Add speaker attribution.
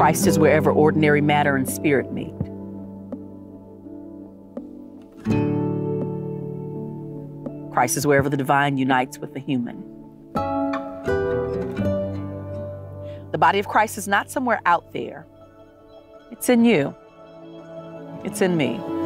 Speaker 1: Christ is wherever ordinary matter and spirit meet. Christ is wherever the divine unites with the human. The body of Christ is not somewhere out there. It's in you. It's in me.